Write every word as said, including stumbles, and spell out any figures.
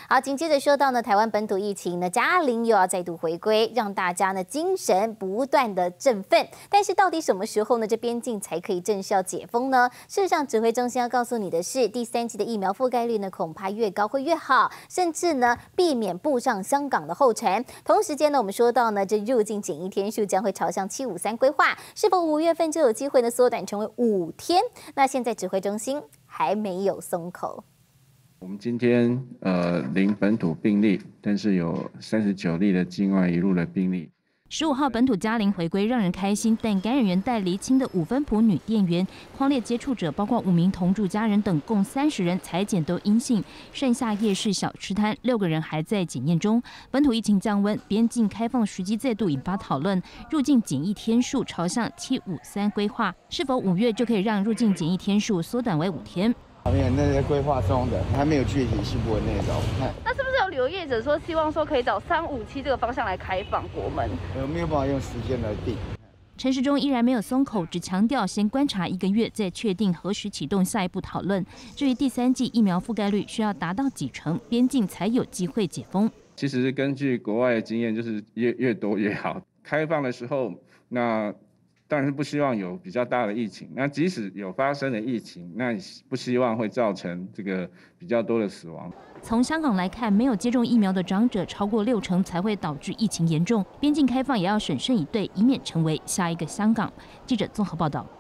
好，紧接着说到呢，台湾本土疫情呢，嘉玲又要再度回归，让大家呢精神不断的振奋。但是到底什么时候呢，这边境才可以正式要解封呢？事实上，指挥中心要告诉你的是，第三季的疫苗覆盖率呢，恐怕越高会越好，甚至呢避免步上香港的后尘。同时间呢，我们说到呢，这入境检疫天数将会朝向七五三规划，是否五月份就有机会呢缩短成为五天？那现在指挥中心还没有松口。 我们今天呃零本土病例，但是有三十九例的境外移入的病例。 十五号本土嘉玲回归让人开心，但感染源带厘清的五分埔女店员匡列接触者，包括五名同住家人等，共三十人采检都阴性，剩下夜市小吃摊六个人还在检验中。本土疫情降温，边境开放时机再度引发讨论，入境检疫天数朝向七五三规划，是否五月就可以让入境检疫天数缩短为五天？ 没有，那些规划中的还没有具体新闻那种。 那是不是有旅游业者说希望说可以找三五七这个方向来开放国门？ 呃，没有办法用时间来定。 陈时中依然没有松口，只强调先观察一个月，再确定何时启动下一步讨论。至于第三剂疫苗覆盖率需要达到几成，边境才有机会解封。 其实是根据国外的经验，就是越越多越好。开放的时候，那当然是不希望有比较大的疫情。那即使有发生的疫情，那不希望会造成这个比较多的死亡。 从香港来看，没有接种疫苗的长者超过六成才会导致疫情严重。边境开放也要审慎以对，以免成为下一个香港。记者综合报道。